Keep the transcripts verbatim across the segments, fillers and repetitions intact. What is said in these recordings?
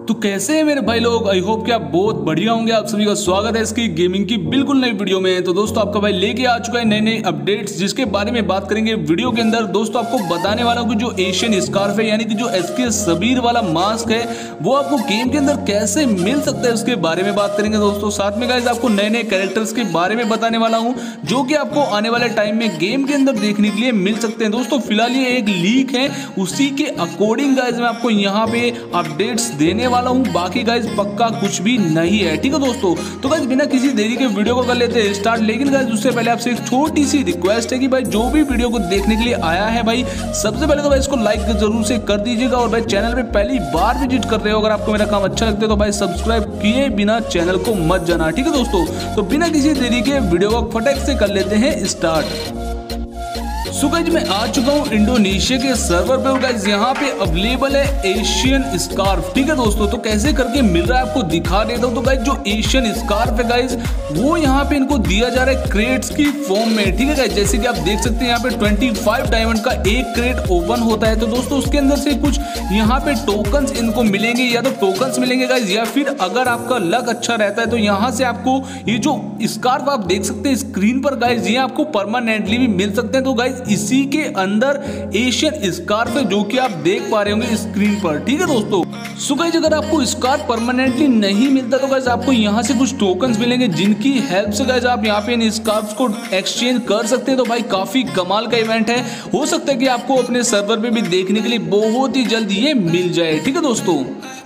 तो कैसे हैं मेरे भाई लोग, आई होप कि आप बहुत बढ़िया होंगे। आप सभी का स्वागत है इसकी गेमिंग की बिल्कुल नई वीडियो में। तो दोस्तों आपका भाई लेके आ चुका है नए नए अपडेट्स, जिसके बारे में बात करेंगे वीडियो के अंदर। दोस्तों आपको बताने वाला हूँ कि जो एशियन स्कार्फ है यानी कि जो एसके सबीर वाला मास्क है वो आपको गेम के अंदर कैसे मिल सकता है उसके बारे में बात करेंगे दोस्तों। साथ में गाइस आपको नए नए कैरेक्टर्स के बारे में बताने वाला हूँ जो कि आपको आने वाले टाइम में गेम के अंदर देखने के लिए मिल सकते हैं। दोस्तों फिलहाल ये एक लीक है, उसी के अकॉर्डिंग गाइस मैं आपको यहाँ पे अपडेट्स देने वाला हूँ। बाकी गाइस पक्का कुछ भी नहीं है, ठीक है दोस्तों। तो गाइस बिना किसी देरी के वीडियो को कर लेते हैं स्टार्ट। लेकिन गाइस उससे पहले आपसे एक छोटी सी रिक्वेस्ट है कि भाई जो भी वीडियो को देखने के लिए आया है भाई सबसे पहले तो भाई इसको लाइक जरूर से कर दीजिएगा। और भाई चैनल पे पहली बार विजिट कर रहे हो, अगर आपको मेरा काम अच्छा लगता है तो भाई सब्सक्राइब किए बिना चैनल को मत जाना, ठीक है दोस्तों। तो बिना किसी देरी के वीडियो को फटाक से कर लेते हैं स्टार्ट। सो गाइस मैं आ चुका हूँ इंडोनेशिया के सर्वर पे और गाइस यहाँ पे अवेलेबल है एशियन स्कार्फ, ठीक है दोस्तों। तो कैसे करके मिल रहा है आपको दिखा देता हूँ। तो गाइस जो एशियन स्कार्फ है गाइस वो यहाँ पे इनको दिया जा रहा है क्रेट्स की फॉर्म में, ठीक है गाइस। जैसे कि आप देख सकते हैं यहाँ पे पच्चीस डायमंड का एक क्रेट ओपन होता है। तो दोस्तों उसके अंदर से कुछ यहाँ पे टोकन्स इनको मिलेंगे, या तो टोकन्स मिलेंगे गाइस, या फिर अगर आपका लक अच्छा रहता है तो यहाँ से आपको ये जो स्कार्फ आप देख सकते हैं स्क्रीन पर गाइस ये आपको परमानेंटली भी मिल सकते हैं। तो गाइस इसी के अंदर एशियन स्कार्फ है जो कि आप देख पा रहे होंगे स्क्रीन पर, ठीक है दोस्तों। सो गाइस अगर आपको स्कार्फ परमानेंटली नहीं मिलता तो गाइस आपको यहाँ से कुछ टोकन्स मिलेंगे जिनकी हेल्प से गाइस आप यहाँ पे इन स्कार्फ्स को एक्सचेंज कर सकते हैं। तो भाई काफी कमाल का इवेंट है, हो सकता है कि आपको अपने सर्वर पे भी देखने के लिए बहुत ही जल्द ये मिल जाए, ठीक है दोस्तों।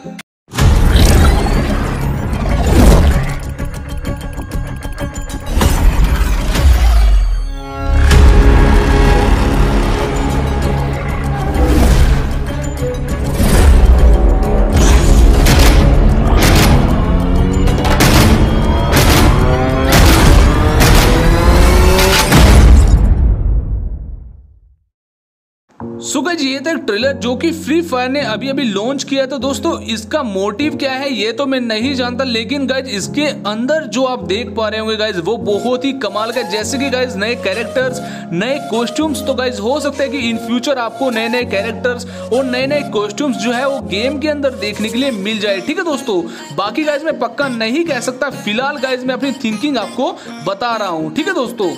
सो गाइस ये था एक ट्रेलर जो कि फ्री फायर ने अभी अभी लॉन्च किया। तो दोस्तों इसका मोटिव क्या है ये तो मैं नहीं जानता, लेकिन गाइस इसके अंदर जो आप देख पा रहे होंगे गाइस वो बहुत ही कमाल का, जैसे कि गाइस नए कैरेक्टर्स, नए कॉस्ट्यूम्स। तो गाइस हो सकता है कि इन फ्यूचर आपको नए नए कैरेक्टर्स और नए नए कॉस्ट्यूम्स जो है वो गेम के अंदर देखने के लिए मिल जाए, ठीक है दोस्तों। बाकी गाइस मैं पक्का नहीं कह सकता, फिलहाल गाइस मैं अपनी थिंकिंग आपको बता रहा हूँ, ठीक है दोस्तों।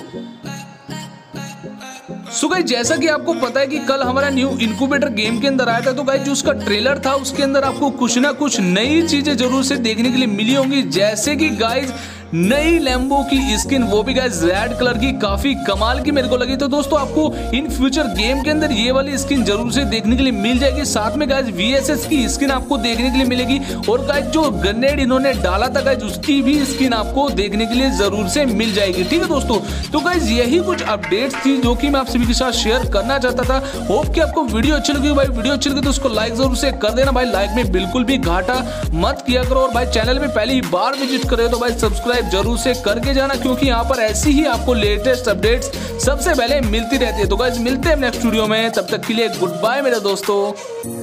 सो गाइस जैसा कि आपको पता है कि कल हमारा न्यू इनक्यूबेटर गेम के अंदर आया था। तो गाइस जो उसका ट्रेलर था उसके अंदर आपको कुछ ना कुछ नई चीजें जरूर से देखने के लिए मिली होंगी, जैसे कि गाइस नई लैम्बो की स्किन, वो भी गाइस रेड कलर की, काफी कमाल की मेरे को लगी। तो दोस्तों आपको इन फ्यूचर गेम के अंदर ये वाली स्किन जरूर से देखने के लिए मिल जाएगी। साथ में गाइस वीएसएस की स्किन आपको देखने के लिए मिलेगी, और गाइस जो ग्रेनेड इन्होंने डाला था गाइस उसकी भी स्किन आपको देखने के लिए जरूर से मिल जाएगी, ठीक है दोस्तों। तो गाइस यही कुछ अपडेट्स थी जो कि मैं आप सभी के साथ शेयर करना चाहता था। होप कि आपको वीडियो अच्छी लगी। भाई वीडियो अच्छी लगी तो उसको लाइक जरूर से कर देना भाई, लाइक में बिल्कुल भी घाटा मत किया करो। और भाई चैनल में पहली बार विजिट करे तो भाई सब्सक्राइब जरूर से करके जाना, क्योंकि यहाँ पर ऐसी ही आपको लेटेस्ट अपडेट्स सबसे पहले मिलती रहती है। तो गाइस मिलते हैं नेक्स्ट वीडियो में, तब तक के लिए गुड बाय मेरे दोस्तों।